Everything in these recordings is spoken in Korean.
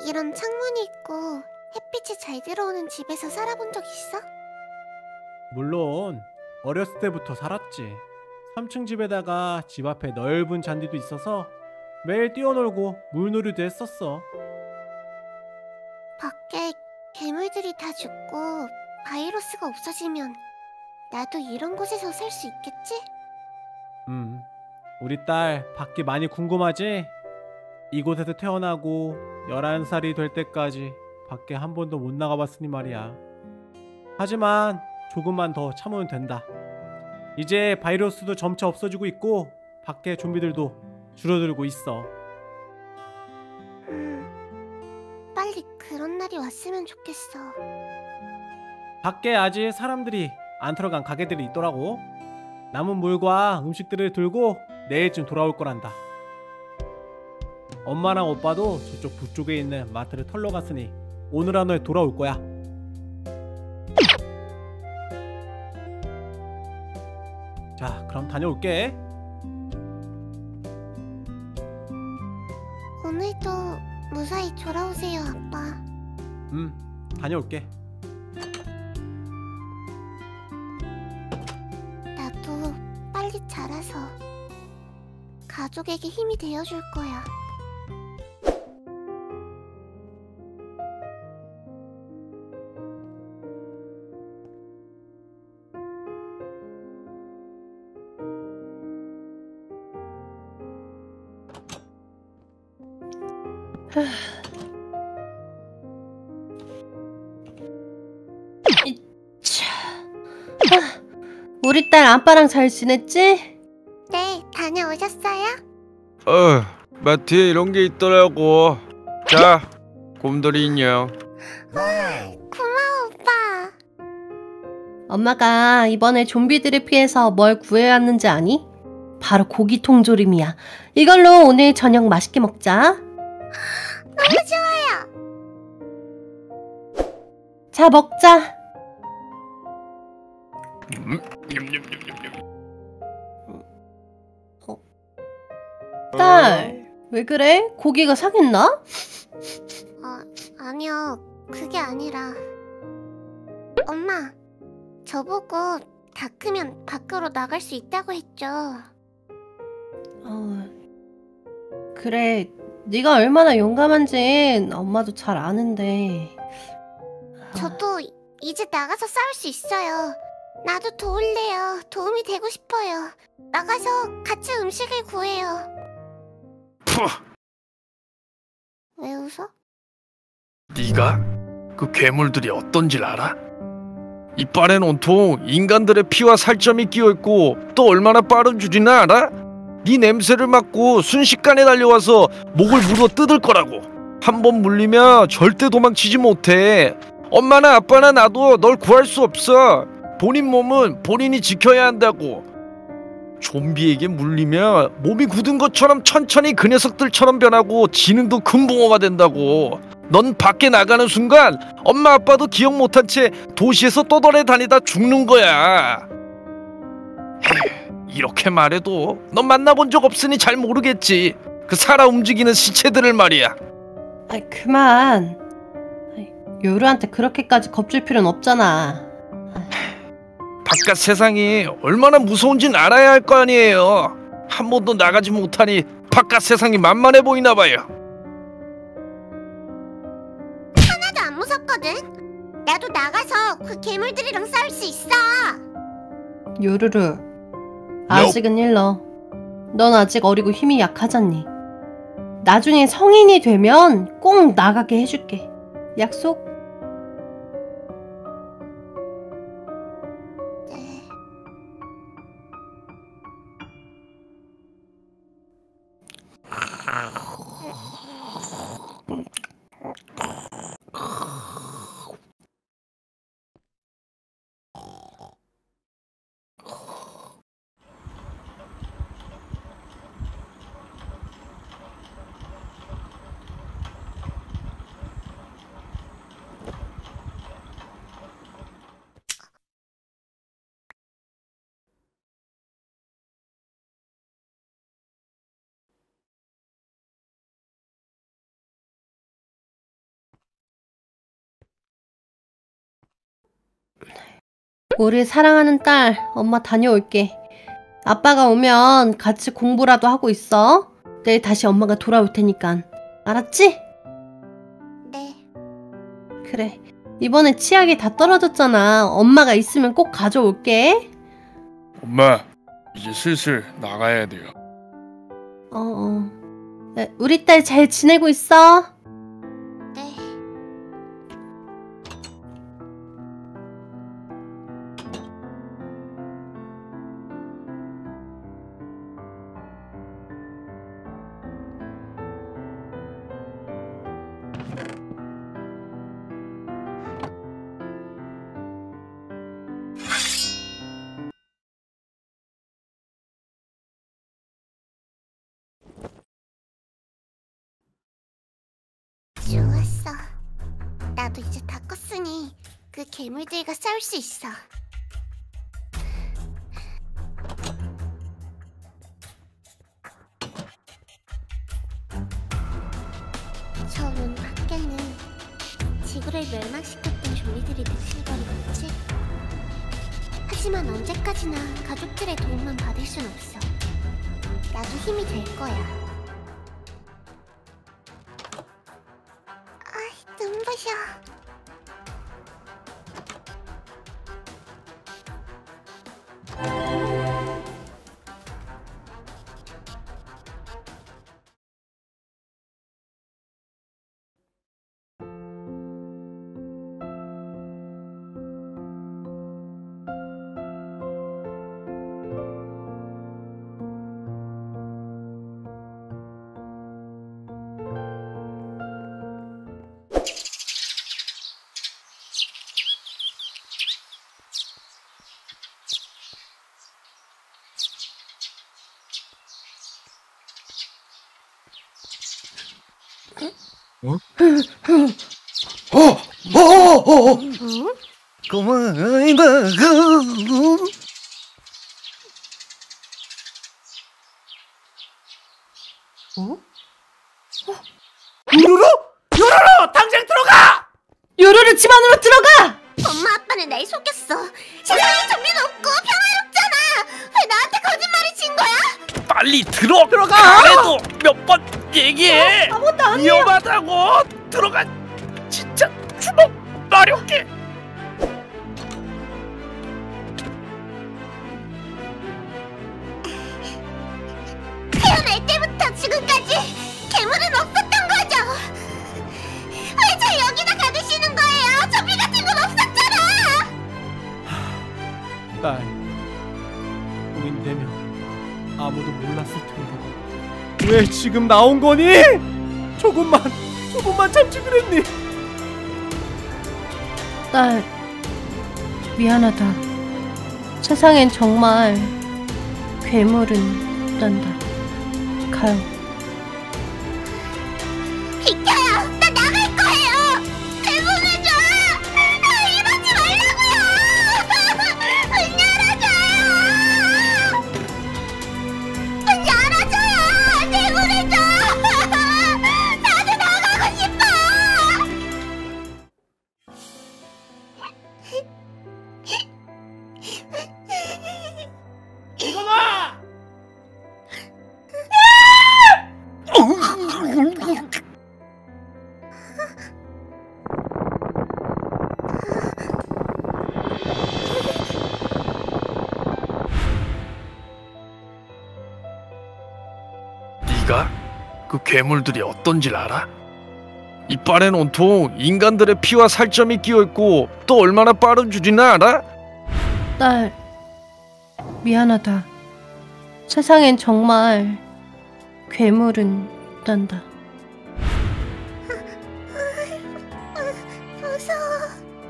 이런 창문이 있고 햇빛이 잘 들어오는 집에서 살아본 적 있어? 물론 어렸을 때부터 살았지. 3층 집에다가 집 앞에 넓은 잔디도 있어서 매일 뛰어놀고 물놀이도 했었어. 밖에 괴물들이 다 죽고 바이러스가 없어지면 나도 이런 곳에서 살 수 있겠지? 우리 딸 밖이 많이 궁금하지? 이곳에서 태어나고 11살이 될 때까지 밖에 한 번도 못 나가봤으니 말이야. 하지만 조금만 더 참으면 된다. 이제 바이러스도 점차 없어지고 있고 밖에 좀비들도 줄어들고 있어. 빨리 그런 날이 왔으면 좋겠어. 밖에 아직 사람들이 안 들어간 가게들이 있더라고. 남은 물과 음식들을 들고 내일쯤 돌아올 거란다. 엄마랑 오빠도 저쪽 북쪽에 있는 마트를 털러 갔으니 오늘 안에 돌아올 거야. 자, 그럼 다녀올게. 오늘도 무사히 돌아오세요, 아빠. 다녀올게. 나도 빨리 자라서 가족에게 힘이 되어줄 거야. 우리 딸 아빠랑 잘 지냈지? 네, 다녀오셨어요? 마트에 이런 게 있더라고. 자, 곰돌이 인형. 고마워, 오빠. 엄마가 이번에 좀비들을 피해서 뭘 구해왔는지 아니? 바로 고기 통조림이야. 이걸로 오늘 저녁 맛있게 먹자. 너무 좋아요. 자, 먹자. 딸, 왜 그래? 고기가 상했나? 아니요. 그게 아니라 엄마, 저보고 다 크면 밖으로 나갈 수 있다고 했죠. 그래, 네가 얼마나 용감한진 엄마도 잘 아는데. 저도 이제 나가서 싸울 수 있어요. 나도 도울래요. 도움이 되고 싶어요. 나가서 같이 음식을 구해요. 푸! 왜 웃어? 네가 그 괴물들이 어떤지 알아? 이빨엔 온통 인간들의 피와 살점이 끼어있고 또 얼마나 빠른 줄이나 알아? 네 냄새를 맡고 순식간에 달려와서 목을 물어 뜯을 거라고. 한 번 물리면 절대 도망치지 못해. 엄마나 아빠나 나도 널 구할 수 없어. 본인 몸은 본인이 지켜야 한다고. 좀비에게 물리면 몸이 굳은 것처럼 천천히 그 녀석들처럼 변하고 지능도 금붕어가 된다고. 넌 밖에 나가는 순간 엄마 아빠도 기억 못한 채 도시에서 떠돌아 다니다 죽는 거야. 이렇게 말해도 넌 만나본 적 없으니 잘 모르겠지. 그 살아 움직이는 시체들을 말이야. 아이, 그만. 요루한테 그렇게까지 겁줄 필요는 없잖아. 바깥 세상이 얼마나 무서운진 알아야 할 거 아니에요. 한 번도 나가지 못하니 바깥 세상이 만만해 보이나 봐요. 하나도 안 무섭거든. 나도 나가서 그 괴물들이랑 싸울 수 있어. 요루루, 아직은 일러. 넌 아직 어리고 힘이 약하잖니. 나중에 성인이 되면 꼭 나가게 해줄게. 약속? 네. 우리 사랑하는 딸, 엄마 다녀올게. 아빠가 오면 같이 공부라도 하고 있어. 내일 다시 엄마가 돌아올 테니까. 알았지? 네. 그래. 이번에 치약이 다 떨어졌잖아. 엄마가 있으면 꼭 가져올게. 엄마, 이제 슬슬 나가야 돼요. 우리 딸 잘 지내고 있어? 네. 좋았어. 나도 이제 다 컸으니 그 괴물들과 싸울 수 있어. 저 문 밖에는 지구를 멸망시켰던 좀비들이 득실거리고 있지. 하지만 언제까지나 가족들의 도움만 받을 순 없어. 나도 힘이 될 거야. 눈부셔. 요루루! 요루루! 당장 들어가! 요루루 집 안으로 들어가! 엄마 아빠는 날 속였어. 세상에 좀비는 없고 평화롭잖아. 왜 나한테 거짓말을 친 거야? 빨리 들어가! 그래도 몇 번 얘기해! 아무것도 아니야. 위험하다고! 들어가! 진짜 주먹 마렵게! 태어날 때부터 지금까지 괴물은 없었던 거죠. 왜 저 여기다 가두시는 거예요? 좀비 같은 건 없었잖아. 딸, 우린 4명 아무도 몰랐을 텐데 왜 지금 나온 거니? 조금만 참지 그랬니? 딸, 미안하다. 세상엔 정말 괴물은 있단다. 가요. 비켜요. 나 나갈 거예요. 대보내줘. 이러지 말라고요. 문 열어줘요. 문 열어줘요. 대보내줘. 나도 나가고 싶어. 이거 봐! 네가 그 괴물들이 어떤지 알아? 이빨엔 온통 인간들의 피와 살점이 끼어있고 또 얼마나 빠른 줄이나 알아? 딸, 미안하다. 세상엔 정말 괴물은 있단다. 무서워.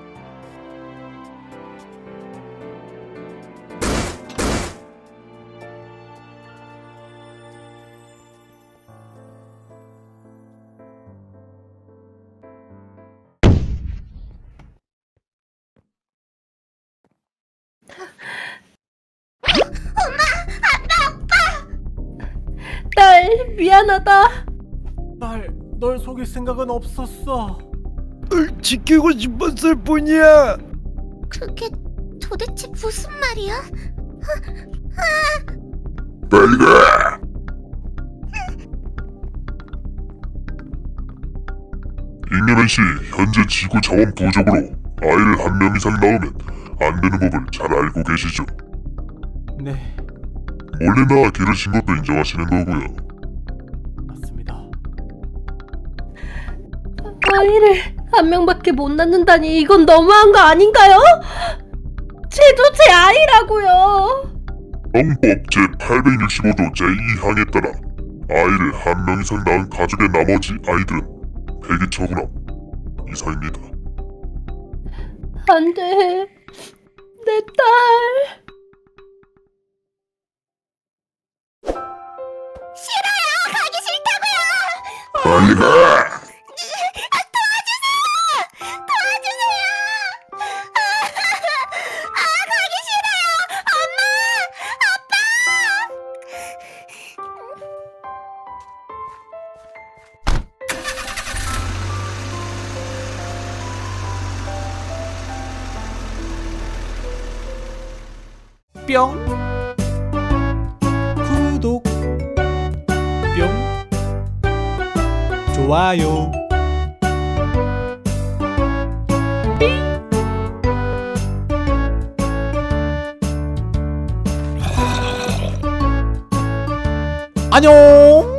딸, 미안하다. 딸, 널 속일 생각은 없었어. 지키고 싶었을 뿐이야. 그게 도대체 무슨 말이야? 빨리 가! 잉여맨 씨, 현재 지구 자원 부족으로 아이를 한 명 이상 낳으면 안 되는 법을 잘 알고 계시죠? 네, 몰래 낳아 기르신 것도 인정하시는 거고요. 맞습니다. 아이를 한 명밖에 못 낳는다니 이건 너무한 거 아닌가요? 쟤도 제 아이라고요. 헌법 제865조 제2항에 따라 아이를 한 명 이상 낳은 가족의 나머지 아이들은 폐기 처분함 이상입니다. 안 돼. 내 딸. 싫어요. 가기 싫다고요. 빨리 가! 도와주세요. 가기 싫어요. 엄마, 아빠. 뿅 구독 뿅 좋아요 안녕.